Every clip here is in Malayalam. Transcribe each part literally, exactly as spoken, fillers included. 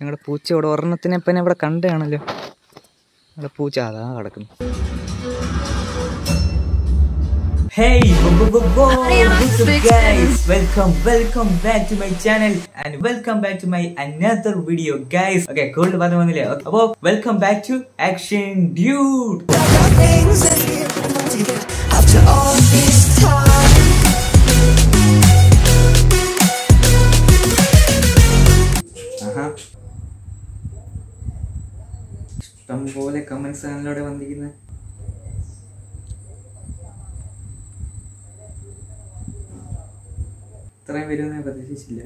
ഞങ്ങളുടെ പൂച്ച ഇവിടെ ഒരെണ്ണത്തിനെ ഇപ്പം ഇവിടെ കണ്ടാണല്ലോ. ഞങ്ങളുടെ പൂച്ച അതാ കിടക്കുന്നു. Hey, what's up guys? Welcome, welcome back to my channel and welcome back to my another video guys. Okay, cool പറഞ്ഞു വന്നില്ലേ? അപ്പോൾ welcome back to Action Dude. After all this time. ആഹാ. ഇഷ്ടംപോലെ കമന്റ്സ് ആണല്ലോടെ വന്നിരിക്കുന്നത്. ഇത്രയും വരുമെന്ന് ഞാൻ പ്രതീക്ഷിച്ചില്ല.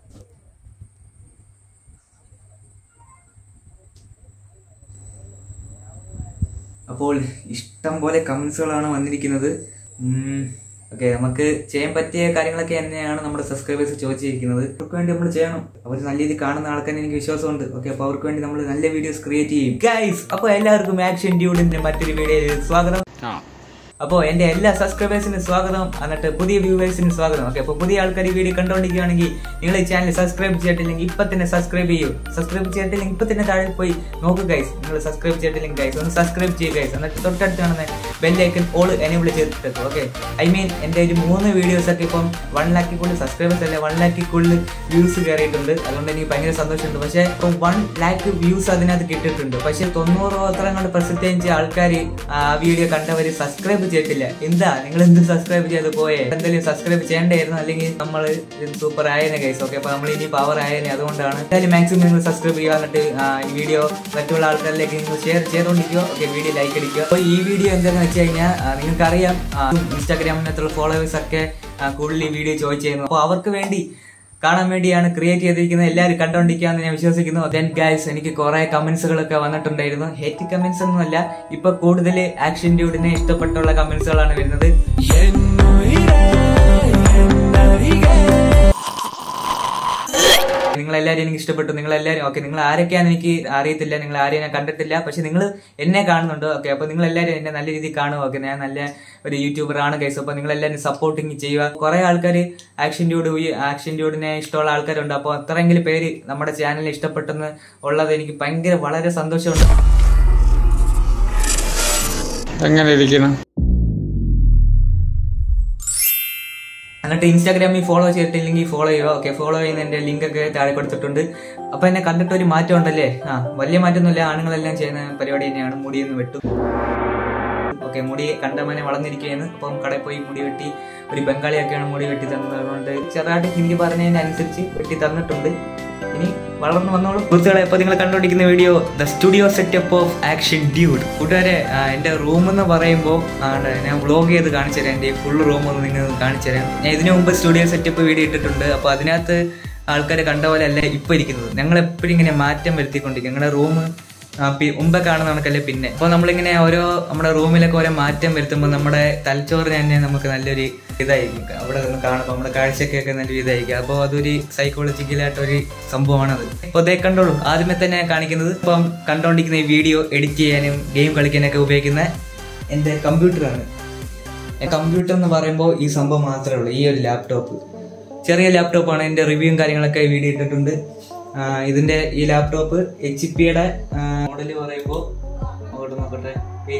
അപ്പോൾ ഇഷ്ടം പോലെ കമന്റ്സുകളാണ് വന്നിരിക്കുന്നത്. ഓക്കെ, നമുക്ക് ചെയ്യാൻ പറ്റിയ കാര്യങ്ങളൊക്കെ തന്നെയാണ് നമ്മുടെ സബ്സ്ക്രൈബേഴ്സ് ചോദിച്ചിരിക്കുന്നത്. അവർക്ക് വേണ്ടി നമ്മൾ ചെയ്യണം. അവർ നല്ല രീതിയിൽ കാണുന്ന ആൾക്കാരെ എനിക്ക് വിശ്വാസമുണ്ട്. ഓക്കെ, അപ്പോൾ അവർക്ക് വേണ്ടി നമ്മൾ നല്ല വീഡിയോസ് ക്രിയേറ്റ് ചെയ്യും ഗൈസ്. അപ്പോൾ എല്ലാവർക്കും ആക്ഷൻ ഡ്യൂഡിന്റെ മറ്റൊരു വീഡിയോയിൽ സ്വാഗതം. അപ്പോൾ എൻ്റെ എല്ലാ സബ്സ്ക്രൈബേഴ്സിനും സ്വാഗതം, എന്നിട്ട് പുതിയ വ്യൂവേഴ്സിനും സ്വാഗതം. ഓക്കെ, അപ്പോൾ പുതിയ ആൾക്കാർ ഈ വീഡിയോ കണ്ടുകൊണ്ടിരിക്കുകയാണെങ്കിൽ നിങ്ങൾ ഈ ചാനൽ സബ്സ്ക്രൈബ് ചെയ്തിട്ടില്ലെങ്കിൽ ഇപ്പം തന്നെ സബ്സ്ക്രൈബ് ചെയ്യൂ. സബ്സ്ക്രൈബ് ചെയ്തിട്ടില്ലെങ്കിൽ ഇപ്പം തന്നെ താഴെ പോയി നോക്കുക ഗൈസ്. നിങ്ങൾ സബ്സ്ക്രൈബ് ചെയ്തിട്ടില്ലെങ്കിൽ ഗൈസ് ഒന്ന് സബ്സ്ക്രൈബ് ചെയ്യുക ഗൈസ്. എന്നിട്ട് തൊട്ടടുത്ത് കാണുന്ന ബെല്ലൈക്കൻ ഓൾ എനേബിൾ ചെയ്തിട്ട്. ഓക്കെ, ഐ മീൻ എൻ്റെ ഒരു മൂന്ന് വീഡിയോസൊക്കെ ഇപ്പം വൺ ലാക്കിൽ കൂടുതൽ സബ്സ്ക്രൈബേഴ്സ് അല്ല വൺ ലാക്കിൽ കൂടുതൽ വ്യൂസ് കയറിയിട്ടുണ്ട്. അതുകൊണ്ട് എനിക്ക് ഭയങ്കര സന്തോഷമുണ്ട്. പക്ഷേ ഇപ്പം വൺ ലാക്ക് വ്യൂസ് അതിനകത്ത് കിട്ടിയിട്ടുണ്ട്. പക്ഷേ തൊണ്ണൂറ് അത്ര കൊണ്ട് പ്രസിദ്ധീകരിച്ച ആൾക്കാർ ആ വീഡിയോ കണ്ടവർ സബ്സ്ക്രൈബ് ചെയ്തിട്ടില്ല. എന്താ നിങ്ങൾ എന്ത് സബ്സ്ക്രൈബ് ചെയ്ത് പോയേ? എന്തെങ്കിലും സബ്സ്ക്രൈബ് ചെയ്യേണ്ടായിരുന്നു, അല്ലെങ്കിൽ നമ്മൾ സൂപ്പർ ആയേനെ ഗൈസ്. ഓക്കെ, അപ്പൊ നമ്മൾ ഇനി പവർ ആയേനെ. അതുകൊണ്ടാണ് എന്തായാലും മാക്സിമം നിങ്ങൾ സബ്സ്ക്രൈബ് ചെയ്യുക. എന്നിട്ട് ഈ വീഡിയോ മറ്റുള്ള ആൾക്കാരിലേക്ക് നിങ്ങൾ ഷെയർ ചെയ്തുകൊണ്ടിരിക്കുക. ഓക്കെ, വീഡിയോ ലൈക്ക് അടിക്കുക. അപ്പോൾ ഈ വീഡിയോ എന്താണെന്ന് വെച്ച് കഴിഞ്ഞാൽ നിങ്ങൾക്കറിയാം ഇൻസ്റ്റാഗ്രാമിനകത്തുള്ള ഫോളോവേഴ്സ് ഒക്കെ കൂടുതൽ ഈ വീഡിയോ ചോദിച്ചു ചെയ്യുന്നു. അപ്പോൾ അവർക്ക് വേണ്ടി കാണാൻ വേണ്ടിയാണ് ക്രിയേറ്റ് ചെയ്തിരിക്കുന്നത്. എല്ലാവരും കണ്ടോണ്ടിരിക്കാന്ന് ഞാൻ വിശ്വസിക്കുന്നു. ദെൻ ഗൈസ്, എനിക്ക് കുറെ കമന്റ്സുകളൊക്കെ വന്നിട്ടുണ്ടായിരുന്നു. ഹേറ്റ് കമന്റ്സ് ഒന്നുമല്ല, ഇപ്പൊ കൂടുതൽ ആക്ഷൻ ഡ്യൂഡിനെ ഇഷ്ടപ്പെട്ടുള്ള കമന്റ്സുകളാണ് വരുന്നത്. നിങ്ങളെല്ലാവരും എനിക്ക് ഇഷ്ടപ്പെട്ടു. നിങ്ങളെല്ലാവരും ഓക്കെ, നിങ്ങൾ ആരൊക്കെയാണെന്ന് എനിക്ക് അറിയത്തില്ല, നിങ്ങൾ ആരെയും ഞാൻ കണ്ടിട്ടില്ല, പക്ഷെ നിങ്ങൾ എന്നെ കാണുന്നുണ്ട്. ഓക്കെ, അപ്പോൾ നിങ്ങളെല്ലാവരും എന്നെ നല്ല രീതിയിൽ കാണുക. ഓക്കെ, ഞാൻ നല്ല ഒരു യൂട്യൂബർ ആണ് ഗൈസ്. അപ്പോൾ നിങ്ങളെല്ലാവരും സപ്പോർട്ടിങ് ചെയ്യുക. കുറെ ആൾക്കാർ ആക്ഷൻ ഡ്യൂഡ് ആക്ഷൻ ഡ്യൂഡിനെ ഇഷ്ടമുള്ള ആൾക്കാരുണ്ട്. അപ്പോൾ അത്രയെങ്കിലും പേര് നമ്മുടെ ചാനലിൽ ഇഷ്ടപ്പെട്ടെന്ന് ഉള്ളത് എനിക്ക് ഭയങ്കര വളരെ സന്തോഷമുണ്ട്. എങ്ങനെ ഇരിക്കണം? എന്നിട്ട് ഇൻസ്റ്റാഗ്രാമിൽ ഫോളോ ചെയ്തിട്ടില്ലെങ്കിൽ ഫോളോ ചെയ്യുക. ഓക്കെ, ഫോളോ ചെയ്യുന്നതിന്റെ ലിങ്ക് ഒക്കെ താഴെ കൊടുത്തിട്ടുണ്ട്. അപ്പൊ എന്നെ കണ്ടിട്ട് ഒരു മാറ്റം ഉണ്ടല്ലേ? ആ, വലിയ മാറ്റമൊന്നുമില്ല. ആണുങ്ങളെല്ലാം ചെയ്യുന്ന പരിപാടി തന്നെയാണ്. മുടിയൊന്ന് വെട്ടും. ഓക്കെ, മുടി കണ്ടമാനെ വളർന്നിരിക്കുകയാണ്. അപ്പം കടയിൽ പോയി മുടി വെട്ടി, ഒരു ബംഗാളിയൊക്കെയാണ് മുടി വെട്ടി തന്നത്. അതുകൊണ്ട് ചെറുതായിട്ട് ഹിന്ദി പറഞ്ഞതിനനുസരിച്ച് വെട്ടി തന്നിട്ടുണ്ട്. ഇനി വളർന്നു വന്നോളൂ സുഹൃത്തുക്കളെ. അപ്പോൾ നിങ്ങൾ കണ്ടുകൊണ്ടിരിക്കുന്ന video the studio setup of action dude. കൂട്ടുകാരെ, എൻ്റെ റൂം എന്ന് പറയുമ്പോൾ ഞാൻ വ്ളോഗ് ചെയ്ത് കാണിച്ചു തരാം. എൻ്റെ ഫുൾ റൂം ഒന്ന് നിങ്ങൾ കാണിച്ചു തരാം. ഞാൻ ഇതിനു മുമ്പ് സ്റ്റുഡിയോ സെറ്റപ്പ് വീഡിയോ ഇട്ടിട്ടുണ്ട്. അപ്പോൾ അതിനകത്ത് ആൾക്കാർ കണ്ട പോലെ അല്ല ഇപ്പോൾ ഇരിക്കുന്നത്. ഞങ്ങൾ എപ്പോഴും ഇങ്ങനെ മാറ്റം വരുത്തിക്കൊണ്ടിരിക്കും. ഞങ്ങളുടെ റൂം മുമ്പേ കാണുന്ന കണക്കല്ലേ. പിന്നെ അപ്പോൾ നമ്മളിങ്ങനെ ഓരോ നമ്മുടെ റൂമിലൊക്കെ ഓരോ മാറ്റം വരുത്തുമ്പോൾ നമ്മുടെ തലച്ചോറിന് തന്നെ നമുക്ക് നല്ലൊരു ഇതായിരിക്കും. അവിടെ നിന്ന് കാണുമ്പോൾ നമ്മുടെ കാഴ്ചക്കൊക്കെ നല്ലൊരു ഇതായിരിക്കും. അപ്പോൾ അതൊരു സൈക്കോളജിക്കലായിട്ടൊരു സംഭവമാണത്. അപ്പോൾ അതേ കണ്ടോളൂ. ആദ്യമേ തന്നെ കാണിക്കുന്നത് ഇപ്പം കണ്ടോണ്ടിരിക്കുന്ന ഈ വീഡിയോ എഡിറ്റ് ചെയ്യാനും ഗെയിം കളിക്കാനൊക്കെ ഉപയോഗിക്കുന്ന എൻ്റെ കമ്പ്യൂട്ടറാണ്. കമ്പ്യൂട്ടർ എന്ന് പറയുമ്പോൾ ഈ സംഭവം മാത്രമേ ഉള്ളൂ. ഈ ഒരു ലാപ്ടോപ്പ് ചെറിയ ലാപ്ടോപ്പാണ്. എൻ്റെ റിവ്യൂവും കാര്യങ്ങളൊക്കെ വീഡിയോ ഇട്ടിട്ടുണ്ട്. ഇതിന്റെ ഈ ലാപ്ടോപ്പ് എച്ച് പിയുടെ മോഡല് പറയുമ്പോൾ അങ്ങോട്ട് നോക്കട്ടെ.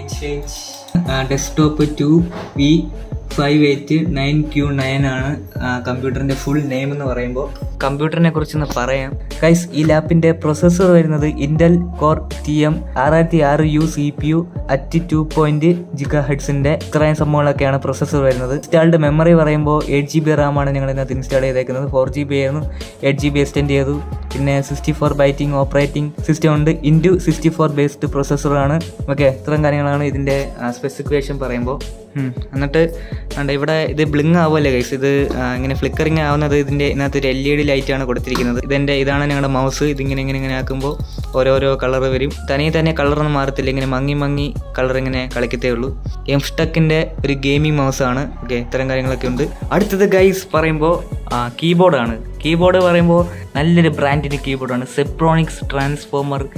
Desktop two V five eight nine Q nine ആണ് കമ്പ്യൂട്ടറിന്റെ ഫുൾ നെയിം എന്ന് പറയുമ്പോൾ. കമ്പ്യൂട്ടറിനെ കുറിച്ചൊന്ന് പറയാം ഗൈസ്. ഈ ലാപ്പിന്റെ പ്രൊസസ്സർ വരുന്നത് ഇന്റൽ കോർ ടി എം ആറായിരത്തി ആറ് U C P U at two point giga ഹെഡ്സിന്റെ ഇത്രയും സംഭവങ്ങളൊക്കെയാണ് പ്രൊസസ്സർ വരുന്നത്. ഇൻസ്റ്റാൾഡ് മെമ്മറി പറയുമ്പോൾ എയ്റ്റ് ജി ബി റാം ആണ് ഞങ്ങൾ ഇതിനകത്ത് ഇൻസ്റ്റാൾ ചെയ്തേക്കുന്നത്. ഫോർ ജി ബി ആയിരുന്നു, എയ്റ്റ് ജി ബി എക്സ്റ്റെൻഡ് ചെയ്തു. പിന്നെ sixty four biting operating system ഉണ്ട്. ഇൻറ്റു സിക്സ്റ്റി ഫോർ ബേസ്ഡ് പ്രൊസസ്സറാണ്. ഓക്കെ, ഇത്രയും കാര്യങ്ങളാണ് ഇതിന്റെ സ്പെസിഫിക്കേഷൻ പറയുമ്പോൾ. എന്നിട്ട് ഇവിടെ ഇത് ബ്ലിങ് ആവുമല്ലേ ഗൈസ്. ഇത് ഇങ്ങനെ ഫ്ലിക്കറിങ് ആവുന്നത് ഇതിൻ്റെ ഇതിനകത്ത് ഒരു എൽ ഇ ഡി ലൈറ്റാണ് കൊടുത്തിരിക്കുന്നത്. ഇതിൻ്റെ ഇതാണ് ഞങ്ങളുടെ മൗസ്. ഇതിങ്ങനെ ഇങ്ങനെ ഇങ്ങനെ ആക്കുമ്പോൾ ഓരോരോ കളർ വരും. തനിയെ തന്നെ കളറൊന്നും മാറത്തില്ല. ഇങ്ങനെ മങ്ങി മങ്ങി കളർ ഇങ്ങനെ കളിക്കത്തേ ഉള്ളൂ. എം സ്റ്റക്കിൻ്റെ ഒരു ഗെയിമിംഗ് മൗസാണ്. ഓക്കെ, ഇത്തരം കാര്യങ്ങളൊക്കെ ഉണ്ട്. അടുത്തത് ഗൈസ് പറയുമ്പോൾ കീബോർഡാണ്. കീബോർഡ് പറയുമ്പോൾ നല്ലൊരു ബ്രാൻഡിൻ്റെ കീബോർഡാണ്. സെപ്ട്രോണിക്സ് ട്രാൻസ്ഫോമർ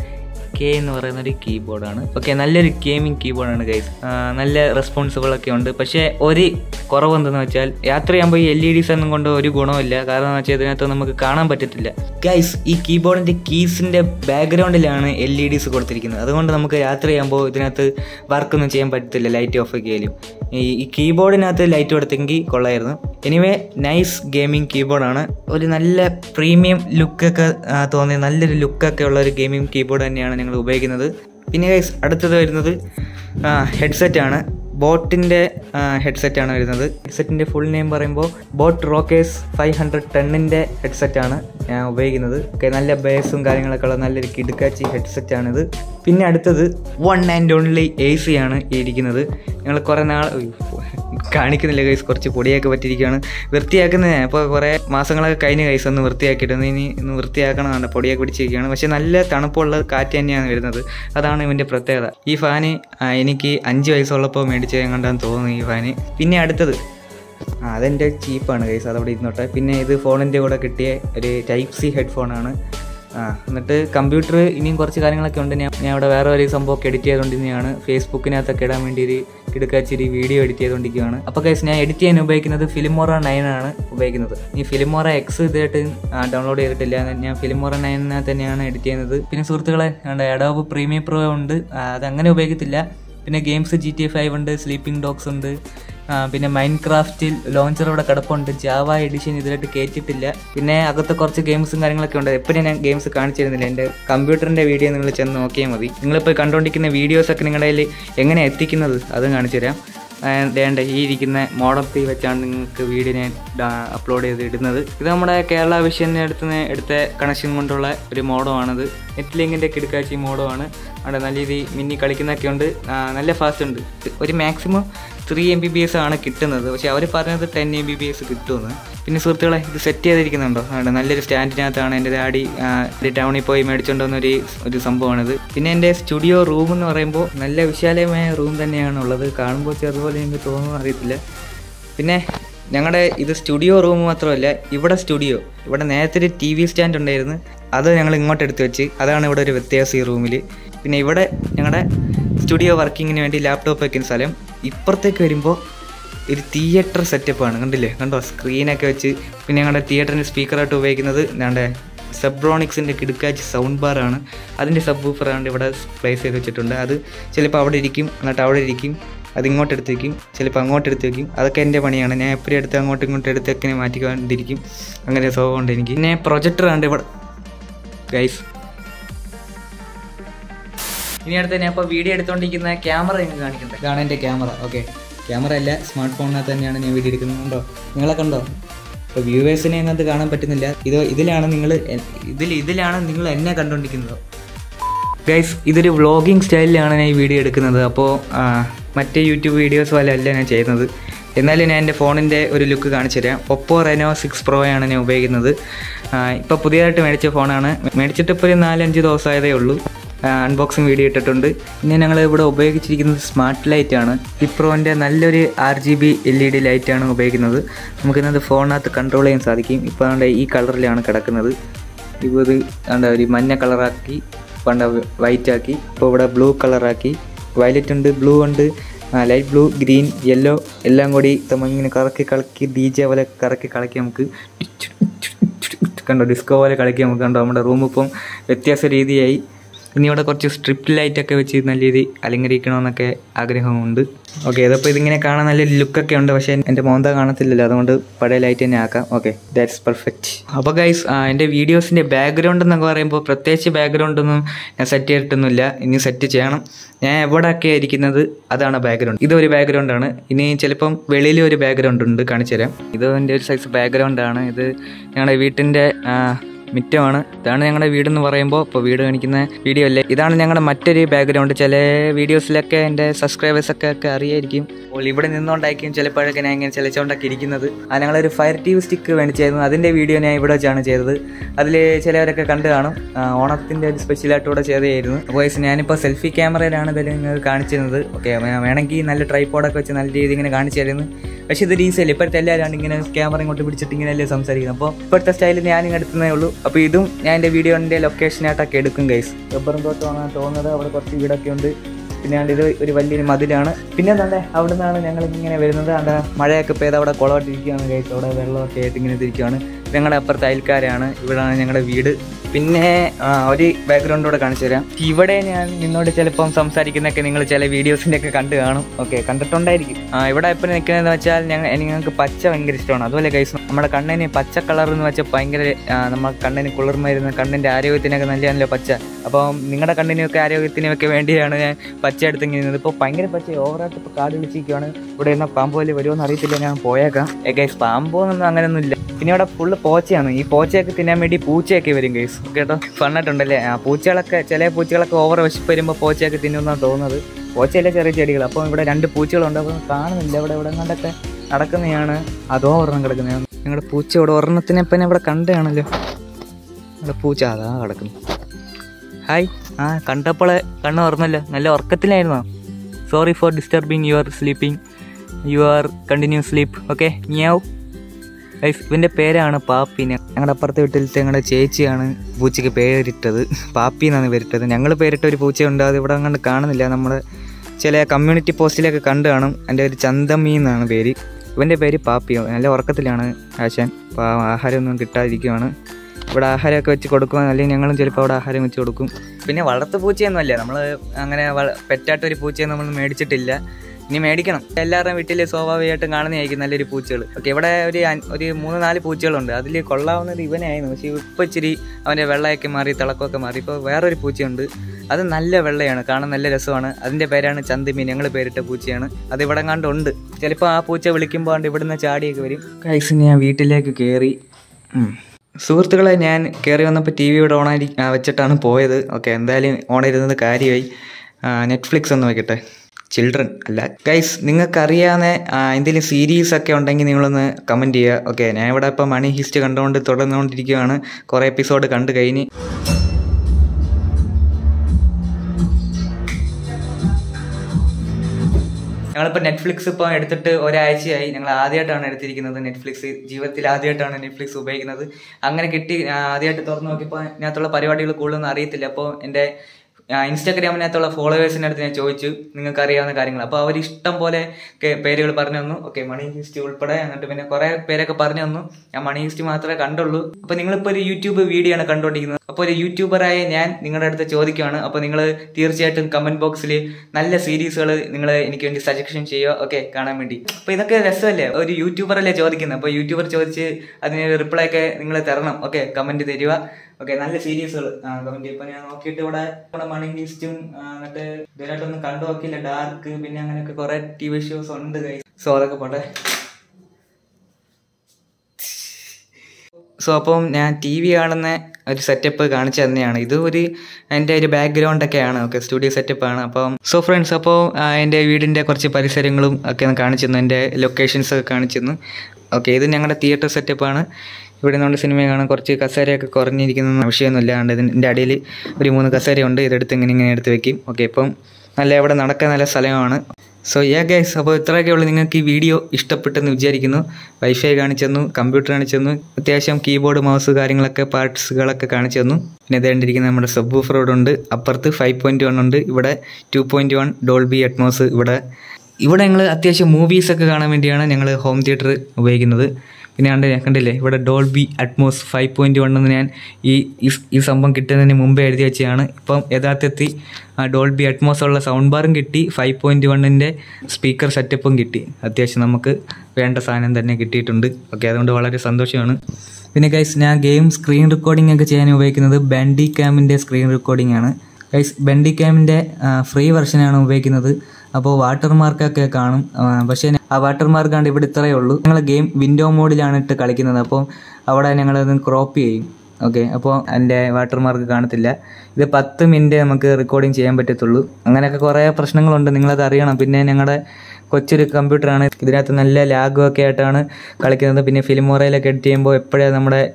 കെ എന്ന് പറയുന്ന ഒരു കീബോർഡാണ്. ഓക്കെ, നല്ലൊരു ഗെയിമിംഗ് കീബോർഡാണ് ഗൈസ്. നല്ല റെസ്പോൺസിബിൾ ഒക്കെ ഉണ്ട്. പക്ഷേ ഒരു കുറവെന്തെന്ന് വെച്ചാൽ യാത്ര ചെയ്യുമ്പോൾ ഈ എൽ ഇ ഡിസ് ഒന്നും കൊണ്ട് ഒരു ഗുണമില്ല. കാരണം എന്ന് വെച്ചാൽ ഇതിനകത്ത് നമുക്ക് കാണാൻ പറ്റത്തില്ല ഗൈസ്. ഈ കീബോർഡിൻ്റെ കീസിൻ്റെ ബാക്ക്ഗ്രൗണ്ടിലാണ് എൽ ഇ ഡിസ് കൊടുത്തിരിക്കുന്നത്. അതുകൊണ്ട് നമുക്ക് യാത്ര ചെയ്യുമ്പോൾ ഇതിനകത്ത് വർക്കൊന്നും ചെയ്യാൻ പറ്റത്തില്ല ലൈറ്റ് ഓഫ് ആക്കിയാലും. ഈ കീബോർഡിനകത്ത് ലൈറ്റ് കൊടുത്തെങ്കിൽ കൊള്ളായിരുന്നു. എനിവേ, നൈസ് ഗെയിമിംഗ് കീബോർഡാണ്. ഒരു നല്ല പ്രീമിയം ലുക്കൊക്കെ തോന്നിയ നല്ലൊരു ലുക്കൊക്കെ ഉള്ള ഒരു ഗെയിമിംഗ് കീബോർഡ് തന്നെയാണ് ഞങ്ങൾ ഉപയോഗിക്കുന്നത്. പിന്നെ ഗൈസ് അടുത്തത് വരുന്നത് ഹെഡ്സെറ്റാണ്. ബോട്ടിൻ്റെ ഹെഡ്സെറ്റാണ് വരുന്നത്. ഹെഡ്സെറ്റിൻ്റെ ഫുൾ നെയിം പറയുമ്പോൾ ബോട്ട് റോക്കേഴ്സ് ഫൈവ് ഹൺഡ്രഡ് ടെന്നിൻ്റെ ഹെഡ്സെറ്റാണ് ഞാൻ ഉപയോഗിക്കുന്നത്. ഓക്കെ, നല്ല ബേസും കാര്യങ്ങളൊക്കെ ഉള്ള നല്ലൊരു കിടുക്കാച്ചി ഹെഡ്സെറ്റാണിത്. പിന്നെ അടുത്തത് one and only A C ആണ് ഈ ഇരിക്കുന്നത്. ഞങ്ങൾ കുറേ നാൾ കാണിക്കുന്നില്ല ഗൈസ്, കുറച്ച് പൊടിയൊക്കെ പറ്റിയിരിക്കുകയാണ്. വൃത്തിയാക്കുന്നത് ഇപ്പോൾ കുറേ മാസങ്ങളൊക്കെ കഴിഞ്ഞ ഗൈസ് ഒന്ന് വൃത്തിയാക്കിയിട്ടുണ്ട്. ഇനി ഒന്ന് വൃത്തിയാക്കണമെന്നാണ്, പൊടിയൊക്കെ പിടിച്ചിരിക്കുകയാണ്. പക്ഷേ നല്ല തണുപ്പുള്ള കാറ്റ് തന്നെയാണ് വരുന്നത്. അതാണ് ഇവൻ്റെ പ്രത്യേകത. ഈ ഫാന് എനിക്ക് അഞ്ച് വയസ്സുള്ളപ്പോൾ മേടിച്ചത് കണ്ടാന്ന് തോന്നുന്നു ഈ ഫാന്. പിന്നെ അടുത്തത് ആ അതെൻ്റെ ചീപ്പാണ് ഗൈസ്, അതവിടെ ഇരുന്നോട്ടെ. പിന്നെ ഇത് ഫോണിൻ്റെ കൂടെ കിട്ടിയ ഒരു ടൈപ്പ് സി ഹെഡ്ഫോണാണ്. ആ എന്നിട്ട് കമ്പ്യൂട്ടർ ഇനിയും കുറച്ച് കാര്യങ്ങളൊക്കെ ഉണ്ട്. ഞാൻ ഞാൻ ഇവിടെ വേറെ ഒരു സംഭവമൊക്കെ എഡിറ്റ് ചെയ്തുകൊണ്ടിരുന്നതാണ്. ഫേസ്ബുക്കിനകത്തൊക്കെ ഇടാൻ വേണ്ടി ഒരു കിടക്കാച്ചിരി വീഡിയോ എഡിറ്റ് ചെയ്തുകൊണ്ടിരിക്കുകയാണ്. അപ്പോൾ ഗൈസ് ഞാൻ എഡിറ്റ് ചെയ്യാൻ ഉപയോഗിക്കുന്നത് ഫിലിമോറ നയൻ ആണ് ഉപയോഗിക്കുന്നത്. ഈ ഫിലിമോറ എക്സ് ഇതായിട്ട് ഡൗൺലോഡ് ചെയ്തിട്ടില്ല. ഞാൻ ഫിലിമോറ നയനിനകത്ത് തന്നെയാണ് എഡിറ്റ് ചെയ്യുന്നത്. പിന്നെ സുഹൃത്തുക്കളെ, അഡോബ് പ്രീമിയം പ്രോ ഉണ്ട്, അതങ്ങനെ ഉപയോഗിക്കത്തില്ല. പിന്നെ games G T A five ഉണ്ട്, സ്ലീപ്പിംഗ് ഡോഗ്സ് ഉണ്ട്, പിന്നെ മൈൻക്രാഫ്റ്റിൽ ലോഞ്ചർ ഇവിടെ കിടപ്പുണ്ട്. ജാവ എഡിഷൻ ഇതിലായിട്ട് കയറ്റിയിട്ടില്ല. പിന്നെ അകത്ത് കുറച്ച് ഗെയിംസും കാര്യങ്ങളൊക്കെ ഉണ്ട്. എപ്പോഴും ഞാൻ ഗെയിംസ് കാണിച്ചിരുന്നില്ല. എൻ്റെ കമ്പ്യൂട്ടറിൻ്റെ വീഡിയോ നിങ്ങൾ ചെന്ന് നോക്കിയാൽ മതി. നിങ്ങളിപ്പോൾ കണ്ടുകൊണ്ടിരിക്കുന്ന വീഡിയോസൊക്കെ നിങ്ങളുടെ കയ്യിൽ എങ്ങനെ എത്തിക്കുന്നത് അതും കാണിച്ചു തരാം. വേണ്ട ഈ ഇരിക്കുന്ന മോഡത്തിൽ വെച്ചാണ് നിങ്ങൾക്ക് വീഡിയോ ഞാൻ അപ്ലോഡ് ചെയ്ത് ഇടുന്നത്. ഇത് നമ്മുടെ കേരള വിഷൻ്റെ അടുത്ത് എടുത്ത കണക്ഷൻ കൊണ്ടുള്ള ഒരു മോഡമാണിത്. നെറ്റ്ലിങ്കിൻ്റെ കിടക്കാച്ചി മോഡമാണ്. അവിടെ നല്ല രീതിയിൽ മിന്നി കളിക്കുന്നൊക്കെ ഉണ്ട്. നല്ല ഫാസ്റ്റ് ഉണ്ട്. ഒരു maximum three M B P S ആണ് കിട്ടുന്നത്. പക്ഷേ അവർ പറഞ്ഞത് ten M B P S കിട്ടുമെന്ന്. പിന്നെ സുഹൃത്തുക്കളെ, ഇത് സെറ്റ് ചെയ്തിരിക്കുന്നുണ്ടോ? അവിടെ നല്ലൊരു സ്റ്റാൻഡിനകത്താണ് എൻ്റെ ഡാഡി ടൗണിൽ പോയി മേടിച്ചുകൊണ്ടുവന്നൊരു ഒരു സംഭവമാണിത്. പിന്നെ എൻ്റെ സ്റ്റുഡിയോ റൂം എന്ന് പറയുമ്പോൾ നല്ല വിശാലമായ റൂം തന്നെയാണുള്ളത്. കാണുമ്പോൾ ചെറുപോലെ എനിക്ക് തോന്നുന്നു അറിയത്തില്ല. പിന്നെ ഞങ്ങളുടെ ഇത് സ്റ്റുഡിയോ റൂം മാത്രമല്ല, ഇവിടെ സ്റ്റുഡിയോ ഇവിടെ നേരത്തെ ഒരു ടി വി സ്റ്റാൻഡ് ഉണ്ടായിരുന്നു. അത് ഞങ്ങൾ ഇങ്ങോട്ട് എടുത്ത് വെച്ച്, അതാണ് ഇവിടെ ഒരു വ്യത്യാസം ഈ റൂമിൽ. പിന്നെ ഇവിടെ ഞങ്ങളുടെ സ്റ്റുഡിയോ വർക്കിങ്ങിന് വേണ്ടി ലാപ്ടോപ്പ് വയ്ക്കുന്ന സ്ഥലം. ഇപ്പുറത്തേക്ക് വരുമ്പോൾ ഒരു തിയേറ്റർ സെറ്റപ്പാണ്. കണ്ടില്ലേ, കണ്ടോ സ്ക്രീനൊക്കെ വെച്ച്. പിന്നെ ഞങ്ങളുടെ തിയേറ്ററിന് സ്പീക്കറായിട്ട് ഉപയോഗിക്കുന്നത് ഞങ്ങളുടെ സെബ്രോണിക്സിൻ്റെ കിടുക്കാച്ചി സൗണ്ട് ബാറാണ്. അതിൻ്റെ സബ് വൂഫറാണ് ഇവിടെ പ്ലേസ് ചെയ്ത് വെച്ചിട്ടുണ്ട്. അത് ചിലപ്പോൾ അവിടെ ഇരിക്കും, എന്നിട്ട് അവിടെ ഇരിക്കും, അത് ഇങ്ങോട്ട് എടുത്ത് വയ്ക്കും, ചിലപ്പോൾ അങ്ങോട്ട് എടുത്ത് വയ്ക്കും. അതൊക്കെ എൻ്റെ പണിയാണ്. ഞാൻ എപ്പോഴും എടുത്ത് അങ്ങോട്ടും ഇങ്ങോട്ടും എടുത്തൊക്കെ മാറ്റിക്കൊണ്ടിരിക്കും. അങ്ങനെ സ്വഭാവമുണ്ട് എനിക്ക്. പിന്നെ പ്രൊജക്ടറാണ് ഇവിടെ ഗൈസ്. ഇനി അടുത്ത് ഞാൻ ഇപ്പോൾ വീഡിയോ എടുത്തുകൊണ്ടിരിക്കുന്ന ക്യാമറ നിങ്ങൾക്ക് കാണിക്കുന്നത്. ഇതാണ് എൻ്റെ ക്യാമറ. ഓക്കെ, ക്യാമറ അല്ല, സ്മാർട്ട് ഫോണിനകത്ത് തന്നെയാണ് ഞാൻ വീഡിയോ എടുക്കുന്നത്. കണ്ടോ, നിങ്ങളെ കണ്ടോ? ഇപ്പോൾ വ്യൂവേഴ്സിനെ അതിനകത്ത് കാണാൻ പറ്റുന്നില്ല. ഇത് ഇതിലാണ് നിങ്ങൾ ഇതിൽ ഇതിലാണ് നിങ്ങൾ എന്നെ കണ്ടുകൊണ്ടിരിക്കുന്നത് ഗൈസ്. ഇതൊരു വ്ളോഗിങ് സ്റ്റൈലിലാണ് ഞാൻ ഈ വീഡിയോ എടുക്കുന്നത്. അപ്പോൾ മറ്റേ യൂട്യൂബ് വീഡിയോസ് പോലെ അല്ല ഞാൻ ചെയ്യുന്നത്. എന്നാലും ഞാൻ എൻ്റെ ഫോണിൻ്റെ ഒരു ലുക്ക് കാണിച്ചു തരാം. ഒപ്പോ റെനോ സിക്സ് പ്രോയാണ് ഞാൻ ഉപയോഗിക്കുന്നത്. ഇപ്പോൾ പുതിയതായിട്ട് മേടിച്ച ഫോണാണ്. മേടിച്ചിട്ട് ഇപ്പോൾ ഒരു നാലഞ്ച് ദിവസമായതേ ഉള്ളൂ. അൺബോക്സിങ് വീഡിയോ ഇട്ടിട്ടുണ്ട്. പിന്നെ ഞങ്ങൾ ഇവിടെ ഉപയോഗിച്ചിരിക്കുന്നത് സ്മാർട്ട് ലൈറ്റാണ്. വിപ്രോൻ്റെ നല്ലൊരു R G B L E D ലൈറ്റാണ് ഉപയോഗിക്കുന്നത്. നമുക്കിന്നത് ഫോണിനകത്ത് കൺട്രോൾ ചെയ്യാൻ സാധിക്കും. ഇപ്പോൾ അതുകൊണ്ട് ഈ കളറിലാണ് കിടക്കുന്നത്. ഇപ്പോൾ ഇത് എന്താ ഒരു മഞ്ഞ കളറാക്കി, പണ്ട് വൈറ്റ് ആക്കി, ഇപ്പോൾ ഇവിടെ ബ്ലൂ കളറാക്കി. വയലറ്റ് ഉണ്ട്, ബ്ലൂ ഉണ്ട്, ലൈറ്റ് ബ്ലൂ, ഗ്രീൻ, യെല്ലോ എല്ലാം കൂടി ഇങ്ങനെ കറക്കി കളക്കി ഡി ജെ പോലെ കറക്കി കളക്കി നമുക്ക് കണ്ടോ ഡിസ്കോ പോലെ കളിക്കാൻ നമുക്ക് കണ്ടോ. നമ്മുടെ റൂം ഇപ്പം വ്യത്യാസ രീതിയായി. ഇനി ഇവിടെ കുറച്ച് സ്ട്രിപ്പ് ലൈറ്റൊക്കെ വെച്ച് നല്ല രീതി അലങ്കരിക്കണമെന്നൊക്കെ ആഗ്രഹമുണ്ട്. ഓക്കെ, ഇതിപ്പോൾ ഇതിങ്ങനെ കാണാൻ നല്ലൊരു ലുക്കൊക്കെ ഉണ്ട്. പക്ഷേ എൻ്റെ മോന്ത കാണത്തില്ലല്ലോ, അതുകൊണ്ട് പഴയ ലൈറ്റ് തന്നെ ആക്കാം. Okay, that's perfect. അപ്പോൾ ഗൈസ്, എൻ്റെ വീഡിയോസിൻ്റെ ബാക്ക്ഗ്രൗണ്ട് എന്നൊക്കെ പറയുമ്പോൾ പ്രത്യേകിച്ച് ബാക്ക്ഗ്രൗണ്ടൊന്നും ഞാൻ സെറ്റ് ചെയ്തിട്ടൊന്നുമില്ല. ഇനി സെറ്റ് ചെയ്യണം. ഞാൻ എവിടെയൊക്കെ ഇരിക്കുന്നത് അതാണ് ബാക്ക്ഗ്രൗണ്ട്. ഇതൊരു ബാക്ക്ഗ്രൗണ്ടാണ്. ഇനി ചിലപ്പം വെളിയിൽ ഒരു ബാക്ക്ഗ്രൗണ്ട് ഉണ്ട്, കാണിച്ചു തരാം. ഇത് എൻ്റെ ഒരു സൈസ് ബാക്ക്ഗ്രൗണ്ടാണ്. ഇത് ഞങ്ങളുടെ വീട്ടിൻ്റെ മിറ്റമാണ്. ഇതാണ് ഞങ്ങളുടെ വീടെന്ന് പറയുമ്പോൾ ഇപ്പോൾ വീട് കാണിക്കുന്ന വീഡിയോ അല്ലേ. ഇതാണ് ഞങ്ങളുടെ മറ്റൊരു ബാക്ക്ഗ്രൗണ്ട്. ചില വീഡിയോസിലൊക്കെ എൻ്റെ സബ്സ്ക്രൈബേഴ്സൊക്കെ ഒക്കെ അറിയായിരിക്കും. അപ്പോൾ ഇവിടെ നിന്നുകൊണ്ടായിരിക്കും ചിലപ്പോഴൊക്കെ ഞാൻ ഇങ്ങനെ ചിലച്ചുകൊണ്ടൊക്കെ ഇരിക്കുന്നത്. ആ ഞങ്ങളൊരു ഫയർ ടി വി സ്റ്റിക്ക് മേടിച്ചായിരുന്നു. അതിൻ്റെ വീഡിയോ ഞാൻ ഇവിടെ വെച്ചാണ് ചെയ്തത്. അതിൽ ചിലവരൊക്കെ കണ്ടു കാണും. ഓണത്തിൻ്റെ ഒരു സ്പെഷ്യലായിട്ട് ഇവിടെ ചെയ്തതായിരുന്നു. അപ്പോൾ ഞാനിപ്പോൾ സെൽഫി ക്യാമറയിലാണ് ഇതിൽ നിങ്ങൾക്ക് കാണിച്ചിരുന്നത്. ഓക്കെ, വേണമെങ്കിൽ നല്ല ട്രൈപോഡൊക്കെ വെച്ച് നല്ല രീതിയിൽ ഇങ്ങനെ കാണിച്ചു തരുന്നു. പക്ഷേ ഇതൊരു ഈസിയല്ലേ, ഇപ്പോഴത്തെ എല്ലാവരും ഇങ്ങനെ ക്യാമറ ഇങ്ങോട്ട് പിടിച്ചിട്ട് ഇങ്ങനെയല്ലേ സംസാരിക്കുന്നത്. അപ്പോൾ ഇപ്പോഴത്തെ സ്റ്റൈലിൽ ഞാൻ ഇങ്ങനെ എടുക്കുന്നേ ഉള്ളൂ. അപ്പോൾ ഇതും ഞാൻ എൻ്റെ വീഡിയോൻ്റെ ലൊക്കേഷനായിട്ടൊക്കെ എടുക്കും ഗൈസ്. റബ്ബറും തോട്ടമാണ് തോന്നുന്നത്, അവിടെ കുറച്ച് വീടൊക്കെ ഉണ്ട്. പിന്നെ ഇത് ഒരു വലിയൊരു മതിലാണ്. പിന്നെ എന്താ അവിടെ നിന്നാണ് ഞങ്ങൾ ഇങ്ങനെ വരുന്നത്. അവിടെ മഴയൊക്കെ പെയ്ത് അവിടെ കുളമായിട്ടിരിക്കുകയാണ് ഗൈസ്. അവിടെ വെള്ളമൊക്കെ ആയിട്ട് ഇങ്ങനെ ഇരിക്കുകയാണ്. ഞങ്ങളുടെ അപ്പുറത്ത് അയൽക്കാരാണ്, ഇവിടെയാണ് ഞങ്ങളുടെ വീട്. പിന്നെ ഒരു ബാക്ക്ഗ്രൗണ്ട് കൂടെ കാണിച്ചു തരാം. ഇവിടെ ഞാൻ നിന്നോട് ചിലപ്പം സംസാരിക്കുന്നതൊക്കെ നിങ്ങൾ ചില വീഡിയോസിൻ്റെ ഒക്കെ കണ്ടു കാണും. ഓക്കെ, കണ്ടിട്ടുണ്ടായിരിക്കും. ഇവിടെ എപ്പോഴും നിൽക്കുന്നതെന്ന് വെച്ചാൽ ഞങ്ങൾ നിങ്ങൾക്ക് പച്ച ഭയങ്കര ഇഷ്ടമാണ്. അതുപോലെ ഗൈസ് നമ്മുടെ കണ്ണിന് പച്ച കളർ എന്ന് വെച്ചാൽ ഭയങ്കര നമ്മൾ കണ്ണിന് കുളിർമരുന്ന്, കണ്ണിൻ്റെ ആരോഗ്യത്തിനൊക്കെ നല്ലതാണല്ലോ പച്ച. അപ്പം നിങ്ങളുടെ കണ്ണിനൊക്കെ ആരോഗ്യത്തിനൊക്കെ വേണ്ടിയാണ് ഞാൻ പച്ച എടുത്തിങ്ങനെ. ഇപ്പോൾ ഭയങ്കര പച്ച ഓവറായിട്ട് ഇപ്പോൾ കാട് വിളിച്ചിരിക്കുകയാണ്. ഇവിടെ എന്നാൽ പാമ്പ് പോലെ വരുമോയെന്ന് അറിയത്തില്ല, ഞാൻ പോയേക്കാം. ഏ ഗൈസ് പാമ്പോന്നൊന്നും അങ്ങനെയൊന്നും ഇല്ല. പിന്നെ ഇവിടെ ഫുള്ള് പോച്ചയാണ്. ഈ പോച്ചയൊക്കെ തിന്നാൻ വേണ്ടി പൂച്ചയൊക്കെ വരും ഗൈസ്. കേട്ടോ, ഫണ്ണായിട്ടുണ്ടല്ലേ. ആ പൂച്ചകളൊക്കെ ചില പൂച്ചകളൊക്കെ ഓവർ വിശപ്പ് വരുമ്പോൾ പോച്ചയൊക്കെ തിന്നുമെന്നാണ് തോന്നുന്നത്. പോച്ചയല്ലേ ചെറിയ ചെടികൾ. അപ്പോൾ ഇവിടെ രണ്ട് പൂച്ചകളുണ്ട്. അപ്പോൾ കാണുന്നില്ല, ഇവിടെ ഇവിടെ കണ്ടൊക്കെ നടക്കുന്നതാണ്. അതോ ഒരെണ്ണം കിടക്കുന്നതാണ്. ഞങ്ങളുടെ പൂച്ച ഇവിടെ ഒരെണ്ണത്തിനെ ഇപ്പം ഇവിടെ കണ്ടാണല്ലോ. ഇവിടെ പൂച്ച അതാ കിടക്കുന്നു. ഹായ്. ആ കണ്ടപ്പോൾ കണ്ണ് ഓർമ്മല്ലോ, നല്ല ഉറക്കത്തിലായിരുന്നോ? Sorry for disturbing your sleeping, your continue sleep. Okay, ന്യാവ്. ഗൈസ് ഇവൻ്റെ പേരാണ് പാപ്പി. ഞങ്ങളുടെ അപ്പുറത്തെ വീട്ടിലത്തെ ഞങ്ങളുടെ ചേച്ചിയാണ് പൂച്ചയ്ക്ക് പേരിട്ടത്. പാപ്പി എന്നാണ് പേരിട്ടത്. ഞങ്ങൾ പേരിട്ട ഒരു പൂച്ചയുണ്ട്, അത് ഇവിടെ അങ്ങോട്ട് കാണുന്നില്ല. നമ്മൾ ചില കമ്മ്യൂണിറ്റി പോസ്റ്റിലൊക്കെ കണ്ടു കാണും. എൻ്റെ ഒരു ചന്തമ്മി എന്നാണ് പേര്. ഇവൻ്റെ പേര് പാപ്പിയോ. നല്ല ഉറക്കത്തിലാണ് ആശാൻ. അപ്പോൾ ആഹാരമൊന്നും കിട്ടാതിരിക്കുകയാണ്. ഇവിടെ ആഹാരമൊക്കെ വെച്ച് കൊടുക്കും, അല്ലെങ്കിൽ ഞങ്ങളും ചിലപ്പോൾ അവിടെ ആഹാരം വെച്ച് കൊടുക്കും. പിന്നെ വളർത്തു പൂച്ചയൊന്നുമല്ല, നമ്മൾ അങ്ങനെ പെറ്റായിട്ടൊരു പൂച്ചയൊന്നും നമ്മൾ മേടിച്ചിട്ടില്ല. ഇനി മേടിക്കണം. എല്ലാവരുടെയും വീട്ടിൽ സ്വാഭാവികമായിട്ടും കാണുന്നതായിരിക്കും നല്ലൊരു പൂച്ചകൾ. ഓക്കെ, ഇവിടെ ഒരു ഒരു മൂന്ന് നാല് പൂച്ചകളുണ്ട്. അതിൽ കൊള്ളാവുന്നത് ഇവനായിരുന്നു. പക്ഷേ ഇപ്പോൾ ഇച്ചിരി അവൻ്റെ വെള്ളയൊക്കെ മാറി തിളക്കമൊക്കെ മാറി. ഇപ്പോൾ വേറൊരു പൂച്ചയുണ്ട്, അത് നല്ല വെള്ളയാണ്, കാണാൻ നല്ല രസമാണ്. അതിൻ്റെ പേരാണ് ചന്തിമീൻ. ഞങ്ങൾ പേരിട്ട പൂച്ചയാണ്. അത് ഇവിടെ കണ്ടുണ്ട്. ചിലപ്പോൾ ആ പൂച്ച വിളിക്കുമ്പോൾ കണ്ട് ഇവിടുന്ന് ചാടിയൊക്കെ വരും. ഗൈസ് ഞാൻ വീട്ടിലേക്ക് കയറി. സുഹൃത്തുക്കളെ, ഞാൻ കയറി വന്നപ്പോൾ ടി വി ഇവിടെ ഓണായി വെച്ചിട്ടാണ് പോയത്. ഓക്കെ, എന്തായാലും ഓണിരുന്നത് കാര്യമായി. നെറ്റ്ഫ്ലിക്സ് ഒന്ന് വയ്ക്കട്ടെ. ചിൽഡ്രൻ അല്ല ഗൈസ്, നിങ്ങൾക്കറിയാവുന്ന എന്തെങ്കിലും സീരീസൊക്കെ ഉണ്ടെങ്കിൽ നിങ്ങളൊന്ന് കമൻറ്റ് ചെയ്യുക. ഓക്കെ, ഞാൻ ഇവിടെ ഇപ്പോൾ മണി ഹിസ്റ്റ് കണ്ടുകൊണ്ട് തുടർന്നുകൊണ്ടിരിക്കുകയാണ്. കുറേ എപ്പിസോഡ് കണ്ടു കഴിഞ്ഞ്. ഞങ്ങളിപ്പോൾ നെറ്റ്ഫ്ലിക്സ് ഇപ്പോൾ എടുത്തിട്ട് ഒരാഴ്ചയായി. ഞങ്ങൾ ആദ്യമായിട്ടാണ് എടുത്തിരിക്കുന്നത് നെറ്റ്ഫ്ലിക്സ്. ജീവിതത്തിൽ ആദ്യമായിട്ടാണ് നെറ്റ്ഫ്ലിക്സ് ഉപയോഗിക്കുന്നത്. അങ്ങനെ കിട്ടി. ആദ്യമായിട്ട് തുറന്നു നോക്കിയപ്പോൾ ഇതിനകത്തുള്ള പരിപാടികൾ കൂടുതലൊന്നും അറിയത്തില്ല. അപ്പോൾ എൻ്റെ ഇൻസ്റ്റാഗ്രാമിനകത്തുള്ള ഫോളോവേഴ്സിൻ്റെ അടുത്ത് ഞാൻ ചോദിച്ചു നിങ്ങൾക്ക് അറിയാവുന്ന കാര്യങ്ങൾ. അപ്പോൾ അവർ ഇഷ്ടം പോലെ പേരുകൾ പറഞ്ഞു തന്നു. ഓക്കെ, മണി ഹിസ്റ്റ് ഉൾപ്പെടെ. എന്നിട്ട് പിന്നെ കുറേ പേരൊക്കെ പറഞ്ഞു തന്നു. ഞാൻ മണി ഹിസ്റ്റ് മാത്രമേ കണ്ടുള്ളൂ. അപ്പോൾ നിങ്ങളിപ്പോൾ ഒരു യൂട്യൂബ് വീഡിയോ ആണ് കണ്ടുകൊണ്ടിരിക്കുന്നത്. അപ്പോൾ ഒരു യൂട്യൂബറായ ഞാൻ നിങ്ങളുടെ അടുത്ത് ചോദിക്കുകയാണ്. അപ്പോൾ നിങ്ങൾ തീർച്ചയായിട്ടും കമൻറ്റ് ബോക്സിൽ നല്ല സീരീസുകൾ നിങ്ങൾ എനിക്ക് വേണ്ടി സജഷൻ ചെയ്യുക. ഓക്കെ, കാണാൻ വേണ്ടി. അപ്പോൾ ഇതൊക്കെ രസമല്ലേ, ഒരു യൂട്യൂബറല്ലേ ചോദിക്കുന്നത്. അപ്പോൾ യൂട്യൂബർ ചോദിച്ച് അതിന് റിപ്ലൈ ഒക്കെ നിങ്ങൾ തരണം. ഓക്കെ, കമൻറ്റ് തരിക. ഓക്കെ, നല്ല സീരീസുകൾ കമന്റ്. ഇപ്പൊ ഞാൻ നോക്കിയിട്ട് ഇവിടെ മണി ഹിസ്റ്റും എന്നിട്ട് ഇതിനായിട്ടൊന്നും കണ്ടു നോക്കിയില്ല. ഡാർക്ക്, പിന്നെ അങ്ങനെയൊക്കെ കുറെ ടി വി ഷോസ് ഉണ്ട്. സോ അതൊക്കെ പോട്ടെ. സോ അപ്പം ഞാൻ ടി വി കാണുന്ന ഒരു സെറ്റപ്പ് കാണിച്ചു തന്നെയാണ്. ഇത് ഒരു എൻ്റെ ഒരു ബാക്ക്ഗ്രൗണ്ടൊക്കെയാണ്. ഓക്കെ, സ്റ്റുഡിയോ സെറ്റപ്പാണ്. അപ്പം സോ ഫ്രണ്ട്സ്, അപ്പോൾ എൻ്റെ വീടിൻ്റെ കുറച്ച് പരിസരങ്ങളും ഒക്കെ ഒന്ന് കാണിച്ചു തന്നു. എൻ്റെ ലൊക്കേഷൻസൊക്കെ കാണിച്ചു തന്നു. ഓക്കെ, ഇത് ഞങ്ങളുടെ തിയേറ്റർ സെറ്റപ്പാണ്. ഇവിടെ നിന്നുകൊണ്ട് സിനിമ കാണാൻ കുറച്ച് കസേരയൊക്കെ കുറഞ്ഞിരിക്കുന്ന വിഷയമൊന്നുമില്ല. ഉണ്ട് ഇതിൻ്റെ അടിയിൽ ഒരു മൂന്ന് കസേരയുണ്ട്. ഇതെടുത്ത് ഇങ്ങനെ ഇങ്ങനെ എടുത്ത് വെക്കും. ഓക്കെ, ഇപ്പം നല്ല ഇവിടെ നടക്കാൻ നല്ല സ്ഥലമാണ്. സോ യാ ഗൈസ്, അപ്പോൾ ഇത്രയൊക്കെ ഉള്ളൂ. നിങ്ങൾക്ക് ഈ വീഡിയോ ഇഷ്ടപ്പെട്ടെന്ന് വിചാരിക്കുന്നു. വൈഫൈ കാണിച്ചു തന്നു, കമ്പ്യൂട്ടർ കാണിച്ചു തന്നു, അത്യാവശ്യം കീബോർഡ് മൗസ് കാര്യങ്ങളൊക്കെ പാർട്സുകളൊക്കെ കാണിച്ചു തന്നു. പിന്നെ ഇതേണ്ടിരിക്കുന്ന നമ്മുടെ സബ് വൂഫർ ഇവിടെ ഉണ്ട്. അപ്പുറത്ത് ഫൈവ് പോയിൻറ്റ് വൺ ഉണ്ട്. ഇവിടെ two point one Dolby Atmos. ഇവിടെ ഇവിടെ ഞങ്ങൾ അത്യാവശ്യം മൂവീസൊക്കെ കാണാൻ വേണ്ടിയാണ് ഞങ്ങൾ ഹോം തിയേറ്റർ ഉപയോഗിക്കുന്നത്. പിന്നെ കണ്ട് കണ്ടില്ലേ, ഇവിടെ Dolby Atmos five point one എന്ന് ഞാൻ ഈ ഈ സംഭവം കിട്ടുന്നതിന് മുമ്പേ എഴുതി വെച്ചാണ്. ഇപ്പം യഥാർത്ഥത്തിൽ ഡോൾബി അറ്റ്മോസ് ഉള്ള സൗണ്ട് ബാറും കിട്ടി, ഫൈവ് പോയിൻറ്റ് വണ്ണിൻ്റെ സ്പീക്കർ സെറ്റപ്പും കിട്ടി. അത്യാവശ്യം നമുക്ക് വേണ്ട സാധനം തന്നെ കിട്ടിയിട്ടുണ്ട്. ഓക്കെ, അതുകൊണ്ട് വളരെ സന്തോഷമാണ്. പിന്നെ ഗൈസ്, ഞാൻ ഗെയിം സ്ക്രീൻ റെക്കോർഡിംഗ് ഒക്കെ ചെയ്യാൻ ഉപയോഗിക്കുന്നത് ബെൻഡി ക്യാമിൻ്റെ സ്ക്രീൻ റെക്കോർഡിംഗ് ആണ്. ഗൈസ്, ബെൻഡി ക്യാമിൻ്റെ ഫ്രീ വെർഷനാണ് ഉപയോഗിക്കുന്നത്. അപ്പോൾ വാട്ടർ മാർക്കൊക്കെ കാണും. പക്ഷേ ആ വാട്ടർ മാർക്ക് കണ്ട് ഇവിടെ ഇത്രയേ ഉള്ളൂ. ഞങ്ങൾ ഗെയിം വിൻഡോ മോഡിലാണ് ഇട്ട് കളിക്കുന്നത്. അപ്പോൾ അവിടെ ഞങ്ങളത് ക്രോപ്പ് ചെയ്യും. ഓക്കെ, അപ്പോൾ എൻ്റെ വാട്ടർ മാർക്ക് കാണത്തില്ല. ഇത് പത്ത് മിനിറ്റ് നമുക്ക് റെക്കോർഡിങ് ചെയ്യാൻ പറ്റത്തുള്ളൂ. അങ്ങനെയൊക്കെ കുറേ പ്രശ്നങ്ങളുണ്ട്, നിങ്ങളത് അറിയണം. പിന്നെ ഞങ്ങളുടെ കൊച്ചൊരു കമ്പ്യൂട്ടറാണ്. ഇതിനകത്ത് നല്ല ലാഗും ഒക്കെ ആയിട്ടാണ് കളിക്കുന്നത്. പിന്നെ ഫിലിമോറയിലൊക്കെ എഡിറ്റ് ചെയ്യുമ്പോൾ എപ്പോഴും നമ്മുടെ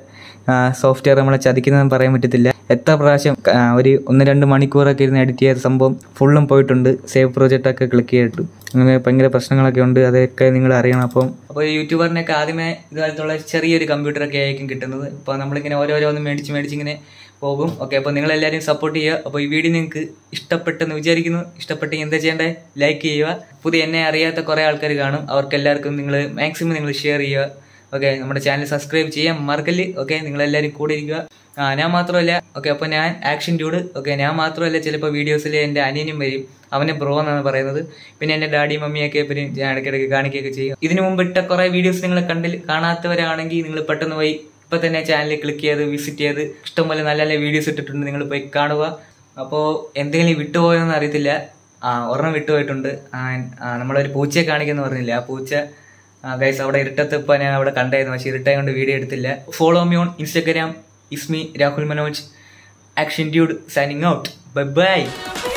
സോഫ്റ്റ്വെയർ നമ്മളെ ചതിക്കുന്നതെന്ന് പറയാൻ പറ്റത്തില്ല. എത്ര പ്രാവശ്യം ഒരു ഒന്ന് രണ്ട് മണിക്കൂറൊക്കെ ഇരുന്ന് എഡിറ്റ് ചെയ്ത സംഭവം ഫുള്ളും പോയിട്ടുണ്ട്. സേവ് പ്രോജക്റ്റൊക്കെ ക്ലിക്ക് ചെയ്തിട്ട് അങ്ങനെ ഭയങ്കര പ്രശ്നങ്ങളൊക്കെ ഉണ്ട്. അതൊക്കെ നിങ്ങൾ അറിയണം. അപ്പം അപ്പോൾ യൂട്യൂബറിനൊക്കെ ആദ്യമേ ഇതുപോലത്തുള്ള ചെറിയൊരു കമ്പ്യൂട്ടറൊക്കെ ആയിരിക്കും കിട്ടുന്നത്. അപ്പോൾ നമ്മളിങ്ങനെ ഓരോരോന്ന് മേടിച്ച് മേടിച്ചിങ്ങനെ പോകും. ഓക്കെ, അപ്പോൾ നിങ്ങളെല്ലാവരും സപ്പോർട്ട് ചെയ്യുക. അപ്പോൾ ഈ വീഡിയോ നിങ്ങൾക്ക് ഇഷ്ടപ്പെട്ടെന്ന് വിചാരിക്കുന്നു. ഇഷ്ടപ്പെട്ടെങ്കിൽ എന്താ ചെയ്യേണ്ടത്? ലൈക്ക് ചെയ്യുക. പുതിയ എന്നെ അറിയാത്ത കുറേ ആൾക്കാർ കാണും. അവർക്കെല്ലാവർക്കും നിങ്ങൾ മാക്സിമം നിങ്ങൾ ഷെയർ ചെയ്യുക. ഓക്കെ, നമ്മുടെ ചാനൽ സബ്സ്ക്രൈബ് ചെയ്യാൻ മറക്കല്ല്. ഓക്കെ, നിങ്ങളെല്ലാവരും കൂടെ ഇരിക്കുക. ആ ഞാൻ മാത്രമല്ല. ഓക്കെ, അപ്പോൾ ഞാൻ ആക്ഷൻ ഡ്യൂഡ്. ഓക്കെ, ഞാൻ മാത്രമല്ല, ചിലപ്പോൾ വീഡിയോസിൽ എൻ്റെ അനിയനും വരും. അവനെ ബ്രോ എന്നാണ് പറയുന്നത്. പിന്നെ എൻ്റെ ഡാഡി മമ്മിയൊക്കെ പിന്നെ ഞാൻ ഇടയ്ക്കിടയ്ക്ക് കാണിക്കുകയൊക്കെ ചെയ്യും. ഇതിനു മുമ്പ് ഇട്ട കുറേ വീഡിയോസ് നിങ്ങൾ കണ്ടിൽ കാണാത്തവരാണെങ്കിൽ നിങ്ങൾ പെട്ടെന്ന് പോയി ഇപ്പം തന്നെ ചാനലിൽ ക്ലിക്ക് ചെയ്ത് വിസിറ്റ് ചെയ്ത് ഇഷ്ടംപോലെ നല്ല നല്ല വീഡിയോസ് ഇട്ടിട്ടുണ്ട്. നിങ്ങൾ പോയി കാണുക. അപ്പോൾ എന്തെങ്കിലും വിട്ടുപോയെന്ന് അറിയത്തില്ല. ആ ഒരെണ്ണം വിട്ടുപോയിട്ടുണ്ട്. നമ്മളൊരു പൂച്ചയെ കാണിക്കുന്നു പറഞ്ഞില്ല, ആ പൂച്ച ഗൈസ് അവിടെ ഇരുട്ടത്ത് ഇപ്പം ഞാൻ അവിടെ കണ്ടായിരുന്നു. പക്ഷേ ഇരുട്ടായ കൊണ്ട് വീഡിയോ എടുത്തില്ല. Follow me on Instagram. ഇസ്മി Rahul Manoj. Action dude signing out. Bye by.